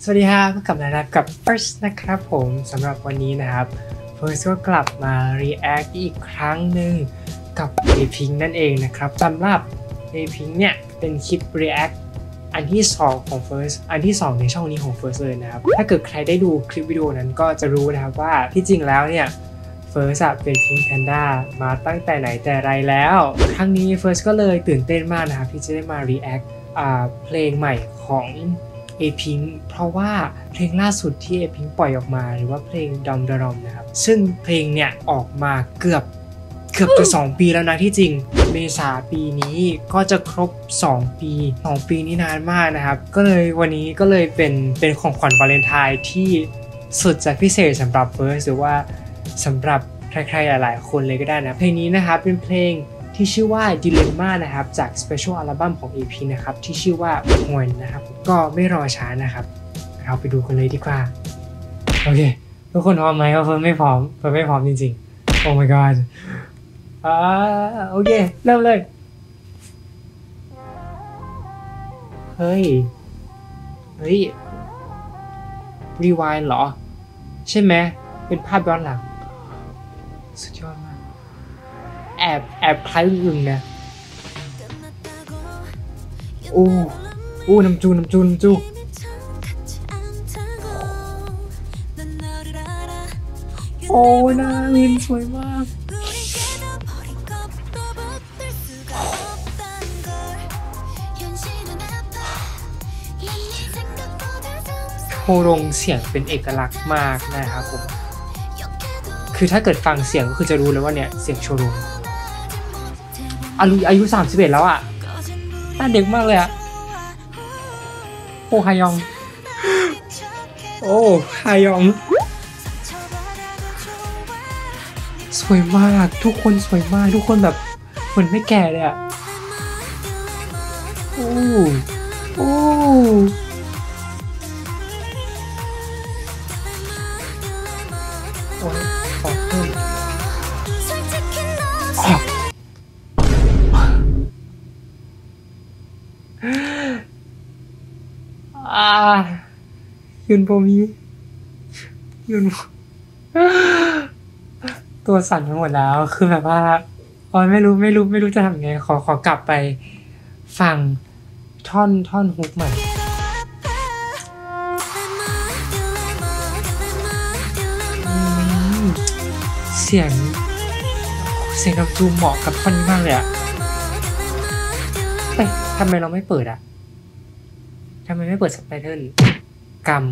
สวัสดีครับพบกับนะครับกับ First นะครับผมสำหรับวันนี้นะครับ First ก็กลับมา react อีกครั้งหนึ่งกับ A-Pink นั่นเองนะครับสำหรับ A-Pink เนี่ยเป็นคลิป react อันที่2ของ First อันที่2ในช่องนี้ของ First เลยนะครับถ้าเกิดใครได้ดูคลิปวิดีโอนั้นก็จะรู้นะครับว่าที่จริงแล้วเนี่ยFirst เป็น Pink Panda มาตั้งแต่ไหนแต่ไรแล้วครั้งนี้ First ก็เลยตื่นเต้นมากนะครับที่จะได้มา react เพลงใหม่ของ A-Pink เพราะว่าเพลงล่าสุดที่ A-Pink ปล่อยออกมาหรือว่าเพลง Dom Darom นะครับซึ่งเพลงเนี่ยออกมาเกือบจะ2 ปีแล้วนะที่จริงเมษาปีนี้ก็จะครบ2 ปี2 ปีนี้นานมากนะครับก็เลยวันนี้ก็เลยเป็นของขวัญวาเลนไทน์ที่สุดจะพิเศษสำหรับ First หรือว่าสำหรับใครๆหลายๆคนเลยก็ได้นะเพลงนี้นะครับเป็นเพลงที่ชื่อว่า Dilemma นะครับจาก Special Album ของ A-Pink นะครับที่ชื่อว่า Horn นะครับก็ไม่รอช้านะครับเราไปดูกันเลยดีกว่าโอเคทุกคนพร้อมไหมว่าเฟิร์นไม่พร้อมจริงๆ Oh my god โอเคเริ่มเลยเฮ้ยRewind เหรอใช่ไหมเป็นภาพย้อนหลังสุดยอดมากแอบคล้ายอึ่งๆนะอู้น้ำจูโอ้น่าลินสวยมากโชรงเสียงเป็นเอกลักษณ์มากนะครับผมคือถ้าเกิดฟังเสียงก็คือจะรู้เลยว่าเนี่ยเสียงโชรงอายุ31แล้วอ่ะน่าเด็กมากเลยอ่ะโอ้ฮายองสวยมากทุกคนสวยมากทุกคนแบบเหมือนไม่แก่เลยอ่ะโอ้ยขอเพิ่มยุนโบมีตัวสั่นไปหมดแล้วคือแบบว่าไม่รู้จะทำไงขอกลับไปฟังท่อนฮุกใหม่เสียงน้ำจูเหมาะกับท่อนนี้มากเลยอะทำไมเราไม่เปิดอะทำไมไม่เปิดซับไตเติลกำ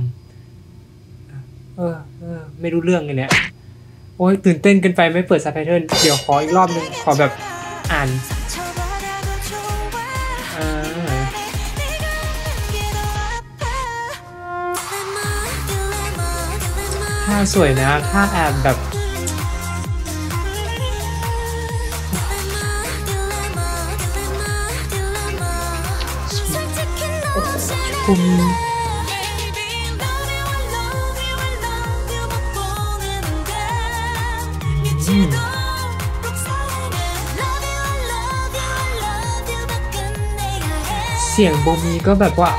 ไม่รู้เรื่องเลยเนี่ยโอ้ยตื่นเต้นเกินไปไม่เปิดซับไตเติลเดี๋ยวขออีกรอบนึงขอแบบอ่านท่าสวยนะท่าแอบแบบคุณเสียงโบมีก็แบบว่า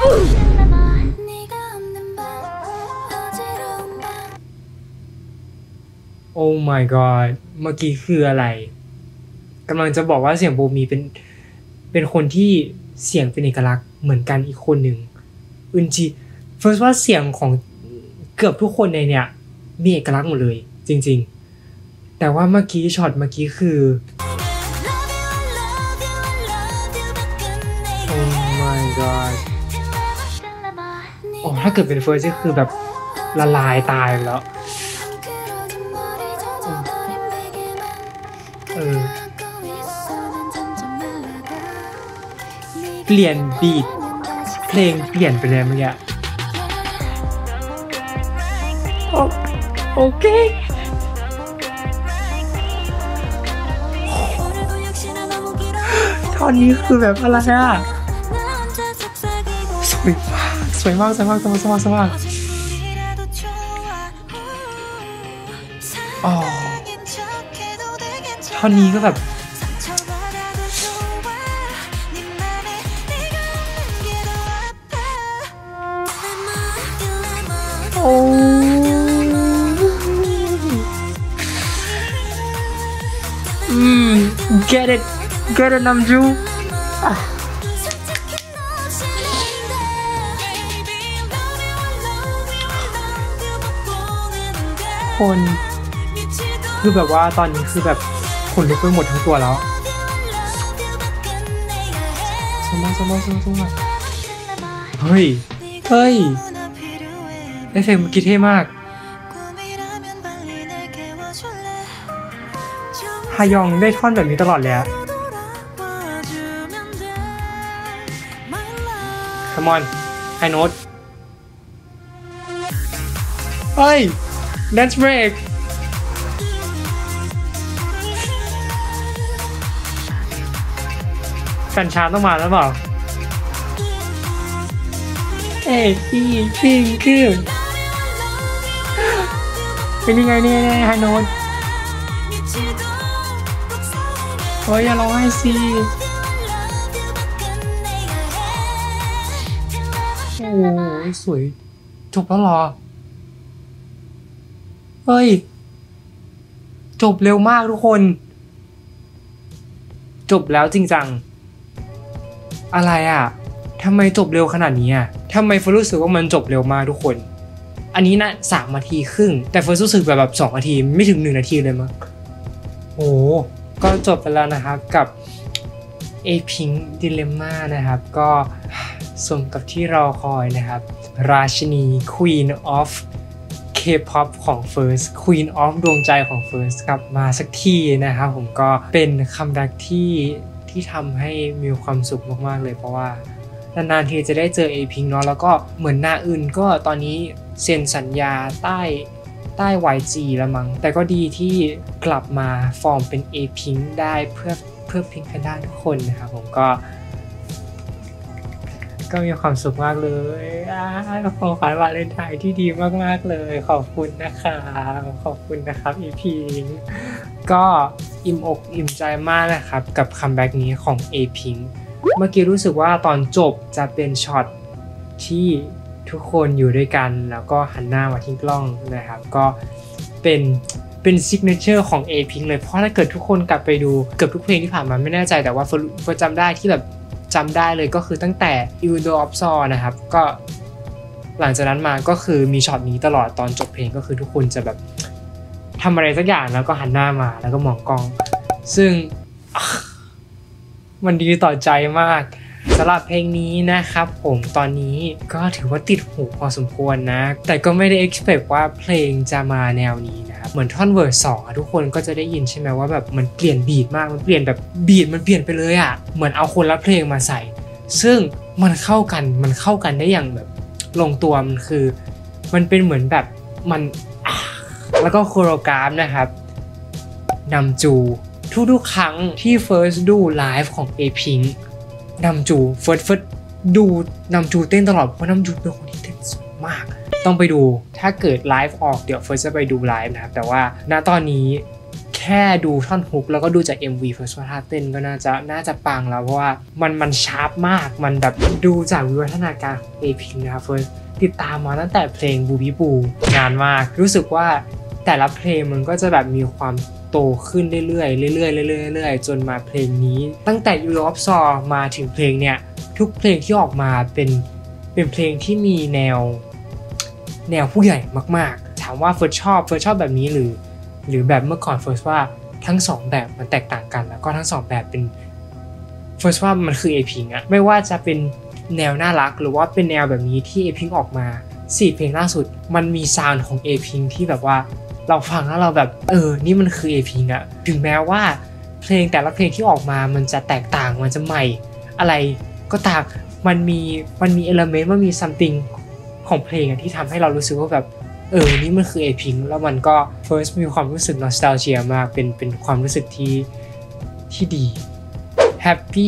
โอ้ my god เมื่อกี้คืออะไรกำลังจะบอกว่าเสียงโบมีเป็นคนที่เสียงเป็นเอกลักษณ์เหมือนกันอีกคนหนึ่งอึนจีเฟิร์สว่าเสียงของเกือบทุกคนในเนี่ยมีเอกลักษณ์หมดเลยจริงๆแต่ว่าเมื่อกี้ช็อตเมื่อกี้คือโอ้ my god โอ้ถ้าเกิดเป็นเฟิร์สก็คือแบบละลายตายแล้วเปลี่ยนบีทเพลงเปลี่ยนไปเลยเมื่อกี้โอเคท่อนนี้คือแบบอะไรอ่ะสวยมากอ๋อท่อนนี้ก็แบบ โโอ้ get it 남주 คนคือแบบว่าตอนนี้คือแบบขนลุกไปหมดทั้งตัวแล้วสมองเฮ้ยเอฟเฟกต์เมื่อกี้เท่มากฮายองได้ท่อนแบบนี้ตลอดเลยอะ Come on high note เฮ้ย dance break แฟนชาต้องมาแล้วเปล่าเอ้ยพี่คือเป็นยังไงเนี่ยไฮโน้ตโอ้ยอย่าร้องไห้สิโอ้ยสวยจบแล้วเหรอเฮ้ยจบเร็วมากทุกคนจบแล้วจริงจังอะไรอ่ะทำไมจบเร็วขนาดนี้อ่ะทำไมเฟิร์สรู้สึกว่ามันจบเร็วมากทุกคนอันนี้นะ3 นาทีครึ่งแต่เฟิร์สรู้สึกแบบ2 นาทีไม่ถึง1 นาทีเลยมั้งโอ้ก็จบไปแล้วนะครับกับ A-Pink Dilemma นะครับก็สมกับที่เราคอยนะครับราชินี Queen of K-pop ของ First Queen of ดวงใจของ First กลับมาสักทีนะครับผมก็เป็นคัมแบ็กที่ทำให้มีความสุขมากๆเลยเพราะว่านานๆทีจะได้เจอ A-Pink เนาะแล้วก็เหมือนหน้าอื่นก็ตอนนี้เซ็นสัญญาใต้ YG แล้วมั้งแต่ก็ดีที่กลับมาฟอร์มเป็น A-Pink ได้เพื่อPink Panda ทุกคนนะครับผมก็มีความสุขมากเลยของขวัญวาเลนไทน์ที่ดีมากๆเลยขอบคุณนะครับ A-Pink ก็อิ่มอกอิ่มใจมากนะครับกับคัมแบ็กนี้ของ A-Pink เมื่อกี้รู้สึกว่าตอนจบจะเป็นช็อตที่ทุกคนอยู่ด้วยกันแล้วก็หันหน้ามาที่กล้องนะครับก็เป็นซิกเนเจอร์ของ A-Pink เลยเพราะถ้าเกิดทุกคนกลับไปดูเกือบทุกเพลงที่ผ่านมาไม่แน่ใจแต่ว่าเฟิร์สจำได้ที่แบบจำได้เลยก็คือตั้งแต่ Udo of Saw นะครับก็หลังจากนั้นมาก็คือมีช็อตนี้ตลอดตอนจบเพลงก็คือทุกคนจะแบบทำอะไรสักอย่างแล้วก็หันหน้ามาแล้วก็มองกล้องซึ่งมันดีต่อใจมากสำหรับเพลงนี้นะครับผมตอนนี้ก็ถือว่าติดหูพอสมควรนะแต่ก็ไม่ได้ expect ว่าเพลงจะมาแนวนี้นะครับเหมือนท่อนเวอร์ส2ทุกคนก็จะได้ยินใช่ไหมว่าแบบมันเปลี่ยนบีทมากมันเปลี่ยนแบบบีทมันเปลี่ยนไปเลยอ่ะเหมือนเอาคนละเพลงมาใส่ซึ่งมันเข้ากันได้อย่างแบบลงตัวมันเป็นเหมือนแบบมันแล้วก็โคโรกราฟนะครับนำจูทุกครั้งที่ First ดูไลฟ์ของ A-Pink นำจูเฟิร์สดูนำจูเต้นตลอดเพราะนำจูเป็นคนที่เต้นสวยมากต้องไปดูถ้าเกิดไลฟ์ออกเดี๋ยวเฟิร์สจะไปดูไลฟ์นะครับแต่ว่าณตอนนี้แค่ดูท่อนฮุกแล้วก็ดูจาก MV เฟิร์สว่าท่าเต้นก็น่าจะปังแล้วเพราะว่ามันชาร์ปมากมันแบบดูจากวิวัฒนาการของ A-Pink นะครับเฟิร์สติดตามมาตั้งแต่เพลงบูบีบูนานมากรู้สึกว่าแต่ละเพลงมันก็จะแบบมีความโตขึ้นเรื่อยๆจนมาเพลงนี้ตั้งแต่ Udo of Saw มาถึงเพลงเนี่ยทุกเพลงที่ออกมาเป็นเพลงที่มีแนวผู้ใหญ่มากๆถามว่าเฟิร์สชอบแบบนี้หรือแบบเมื่อก่อนเฟิร์สว่าทั้ง2แบบมันแตกต่างกันแล้วก็ทั้ง2แบบเป็นเฟิร์สว่ามันคือ A-Pink อะไม่ว่าจะเป็นแนวน่ารักหรือว่าเป็นแนวแบบนี้ที่ A-Pink ออกมา4เพลงล่าสุดมันมีซาวด์ของ A-Pink ที่แบบว่าเราฟังแล้วเราแบบนี่มันคือ A-Pink อะถึงแม้ว่าเพลงแต่ละเพลงที่ออกมามันจะแตกต่างมันจะใหม่อะไรก็ตามมันมีเอลิเมนต์มันมี something ของเพลงที่ทำให้เรารู้สึกว่าแบบนี่มันคือ A-Pink แล้วมันก็ first มีความรู้สึก nostalgia มากเป็นความรู้สึกที่ดี Happy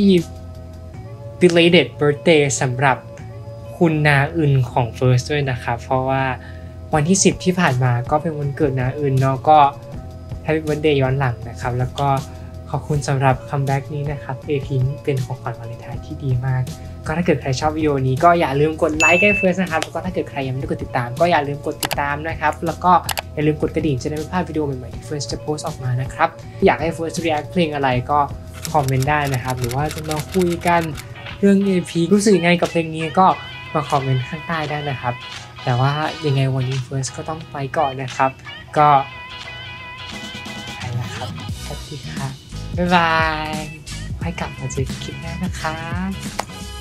belated birthday สำหรับคุณนาอึนของ first ด้วยนะครับเพราะว่าวันที่10ที่ผ่านมาก็เป็นวันเกิดนาอึนเนาะก็ Happy Birthday ย้อนหลังนะครับแล้วก็ขอบคุณสำหรับคัมแบ็กนี้นะครับ A-Pink เป็นของขวัญวาเลนไทน์ที่ดีมากก็ถ้าเกิดใครชอบวิดีโอนี้ก็อย่าลืมกดไลค์ให้เฟิร์สนะครับแล้วก็ถ้าเกิดใครยังไม่ได้กดติดตามก็อย่าลืมกดติดตามนะครับแล้วก็อย่าลืมกดกระดิ่งจะได้ไม่พลาดวิดีโอใหม่ๆที่เฟิร์สจะโพสต์ออกมานะครับอยากให้เฟิร์สรีแอคเพลงอะไรก็คอมเมนต์ได้นะครับหรือว่าจะมาคุยกันเรื่อง AP รู้สึกยังไงกับเพลงนี้ก็มาคอมเมนต์ข้างใต้ได้นะครับแต่ว่ายังไงวันนี้เฟิร์สก็ต้องไปก่อนนะครับก็ไปแล้วครับสวัสดีครับบ๊ายบายไว้กลับมาเจอกันคลิปหน้านะครับ